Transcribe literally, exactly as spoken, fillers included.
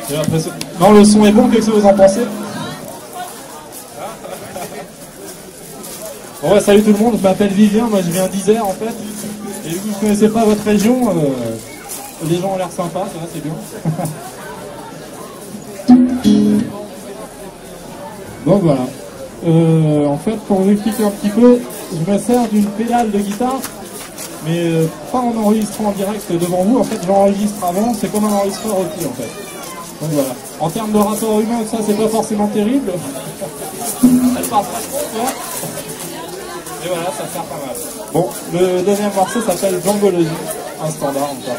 Non, le son est bon, qu'est-ce que vous en pensez? Bon, ouais, salut tout le monde, je m'appelle Vivien, moi je viens d'Isère en fait. Et vu que vous ne connaissez pas votre région, euh, les gens ont l'air sympas, ça va, c'est bien. Donc voilà. Euh, en fait, pour vous expliquer un petit peu, je me sers d'une pédale de guitare, mais euh, pas en enregistrant en direct devant vous. En fait, j'enregistre avant, c'est comme un enregistreur aussi en fait. Donc voilà. En termes de rapport humain, ça c'est pas forcément terrible. Elle part pas trop, quoi. Et voilà, ça sert pas mal. Bon, le deuxième morceau s'appelle Djangologie, un standard encore.